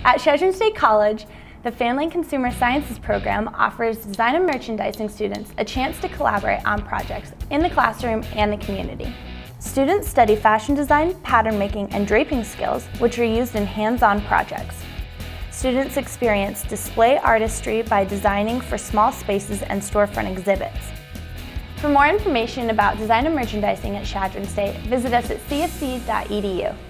At Chadron State College, the Family and Consumer Sciences program offers design and merchandising students a chance to collaborate on projects in the classroom and the community. Students study fashion design, pattern making, and draping skills, which are used in hands-on projects. Students experience display artistry by designing for small spaces and storefront exhibits. For more information about design and merchandising at Chadron State, visit us at cfc.edu.